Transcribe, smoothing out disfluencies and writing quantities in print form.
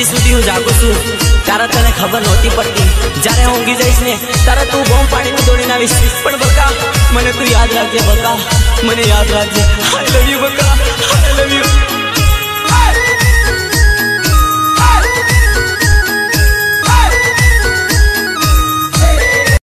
સુધી હું જાગું છું તારા તને ખબર નહોતી પડતી જ્યારે હું ઊંઘી જઈશ ને તારા તું બોમ્બ પાડીને દોડીને આવીશ પણ બકા મને તું યાદ રાખજે બકા મને યાદ રાખજે આઈ લવ યુ બકા આઈ લવ યુ